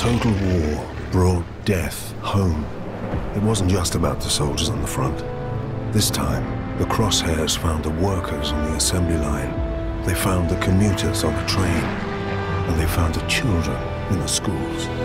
Total war brought death home. It wasn't just about the soldiers on the front. This time, the crosshairs found the workers on the assembly line. They found the commuters on the train. And they found the children in the schools.